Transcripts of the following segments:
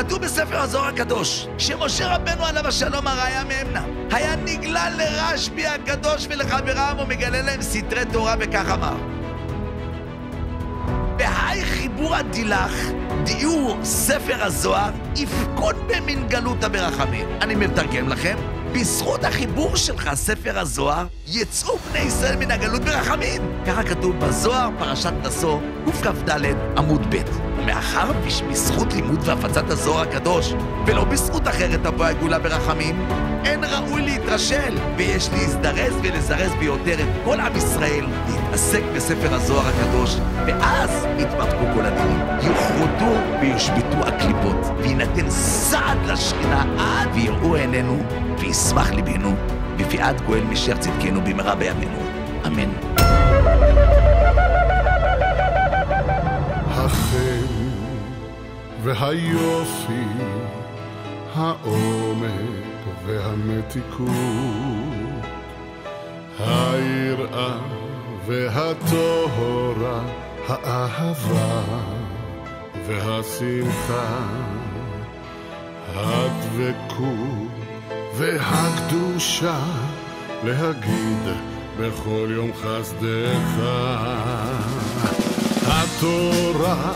כתוב בספר הזוהר הקדוש, שמשה רבנו עליו השלום הראיה מאמנה, היה נגלה לרשב"י הקדוש ולחבריו ומגלה להם סתרי תורה, וכך אמר: בהי חיבור הדילך, דיור ספר הזוהר, יפקוד במין גלותה ברחמים. אני מתרגם לכם, בזכות החיבור שלך ספר הזוהר, יצאו בני ישראל מן הגלות ברחמים. ככה כתוב בזוהר, פרשת נשוא, קכ"ד עמוד ב'. ומאחר בזכות לימוד והפצת הזוהר הקדוש, ולא בזכות אחרת תבוא הגאולה ברחמים, אין ראוי להתרשל, ויש להזדרז ולזרז ביותר את כל עם ישראל להתעסק בספר הזוהר הקדוש, ואז יתמתקו כל הדינים, יוחרטו ויושבתו הקליפות, וינתן סעד לשכינה עד ויראו עינינו וישמח ליבנו, בפיעת גואל משיח צדקנו במהרה בימינו, אמן. החן והיופי, העומק והמתיקות, היראה והטהרה, האהבה והשמחה, הדבקות והקדושה, להגיד בכל יום חסדך, התורה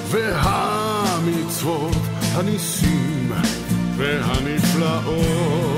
והמצוות, הניסים והנפלאות,